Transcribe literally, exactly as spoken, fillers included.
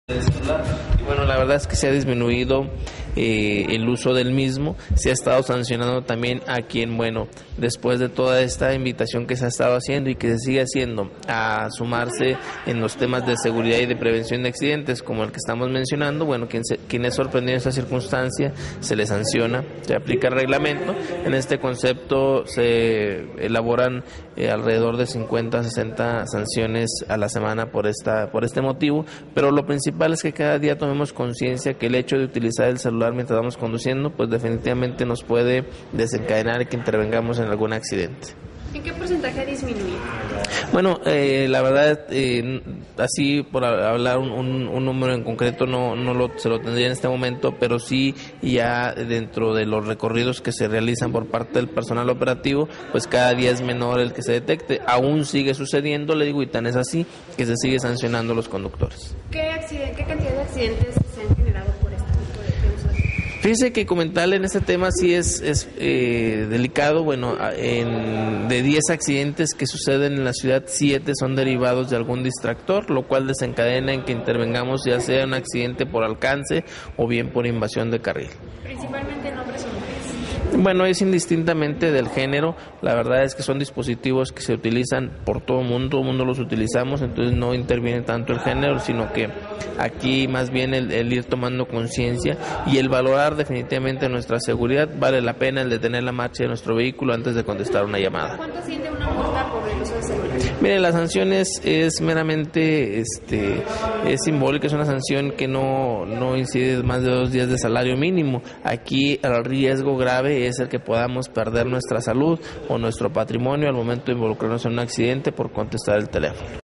Y bueno, la verdad es que se ha disminuido eh, el uso del mismo, se ha estado sancionando también a quien, bueno, después de toda esta invitación que se ha estado haciendo y que se sigue haciendo a sumarse en los temas de seguridad y de prevención de accidentes, como el que estamos mencionando, bueno, quien, se, quien es sorprendido en esta circunstancia, se le sanciona, se aplica el reglamento. En este concepto se elaboran eh, alrededor de cincuenta, sesenta sanciones a la semana por, esta, por este motivo, pero lo principal es que cada día tomemos conciencia que el hecho de utilizar el celular mientras vamos conduciendo, pues definitivamente nos puede desencadenar y que intervengamos en algún accidente. ¿En qué porcentaje ha disminuido? Bueno, eh, la verdad, eh, así por hablar un, un, un número en concreto no, no lo, se lo tendría en este momento, pero sí ya dentro de los recorridos que se realizan por parte del personal operativo, pues cada día es menor el que se detecte. Aún sigue sucediendo, le digo, y tan es así que se sigue sancionando a los conductores. ¿Qué, accidente, qué cantidad de accidentes se han generado por este tipo de uso? Fíjese que comentarle en este tema sí es, es eh, delicado. Bueno, en, de diez accidentes que suceden en la ciudad, siete son derivados de algún distractor, lo cual desencadena en que intervengamos ya sea un accidente por alcance o bien por invasión de carril. Principalmente en hombres o mujeres. Bueno, es indistintamente del género. La verdad es que son dispositivos que se utilizan por todo el mundo, todo el mundo los utilizamos, entonces no interviene tanto el género, sino que aquí más bien el, el ir tomando conciencia y el valorar definitivamente nuestra seguridad. Vale la pena el detener la marcha de nuestro vehículo antes de contestar una llamada. ¿Cuánto asciende una multa por el uso de celular? Mire, la sanción es, es meramente este, es simbólica, es una sanción que no, no incide más de dos días de salario mínimo. Aquí el riesgo grave es el que podamos perder nuestra salud o nuestro patrimonio al momento de involucrarnos en un accidente por contestar el teléfono.